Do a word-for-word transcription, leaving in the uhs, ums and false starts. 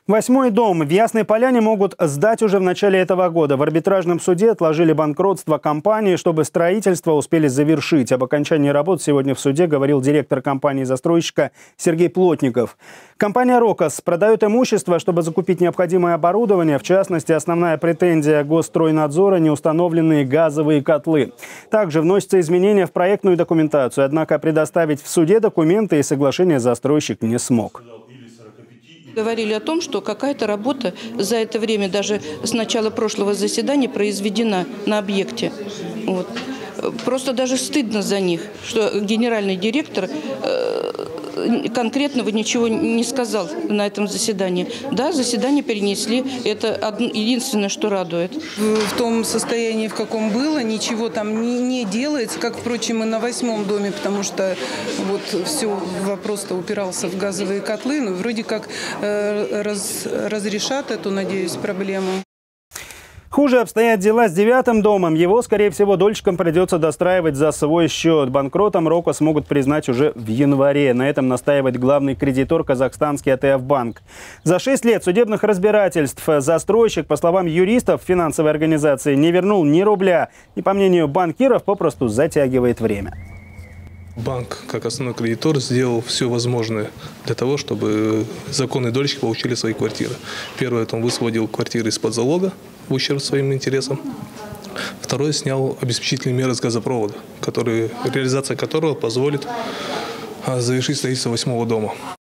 Восьмой дом в Ясной Поляне могут сдать уже в начале этого года. В арбитражном суде отложили банкротство компании, чтобы строительство успели завершить. Об окончании работ сегодня в суде говорил директор компании-застройщика Сергей Плотников. Компания «Рокос» продает имущество, чтобы закупить необходимое оборудование. В частности, основная претензия Госстройнадзора – неустановленные газовые котлы. Также вносятся изменения в проектную документацию. Однако предоставить в суде документы и соглашения застройщик не смог. Говорили о том, что какая-то работа за это время, даже с начала прошлого заседания, произведена на объекте. Вот. Просто даже стыдно за них, что генеральный директор конкретного ничего не сказал на этом заседании. Да, заседание перенесли, это одно, единственное, что радует. В том состоянии, в каком было, ничего там не, не делается, как, впрочем, и на восьмом доме, потому что вот все, вопрос-то упирался в газовые котлы, но вроде как э, раз, разрешат эту, надеюсь, проблему. Хуже обстоят дела с девятым домом. Его, скорее всего, дольщикам придется достраивать за свой счет. Банкротом «Рокос» могут признать уже в январе. На этом настаивает главный кредитор казахстанский АТФ-банк. За шесть лет судебных разбирательств застройщик, по словам юристов финансовой организации, не вернул ни рубля. И, по мнению банкиров, попросту затягивает время. Банк, как основной кредитор, сделал все возможное для того, чтобы законные дольщики получили свои квартиры. Первое, это он высвободил квартиры из-под залога в ущерб своим интересам. Второе, снял обеспечительные меры с газопровода, которые, реализация которого позволит завершить строительство восьмого дома.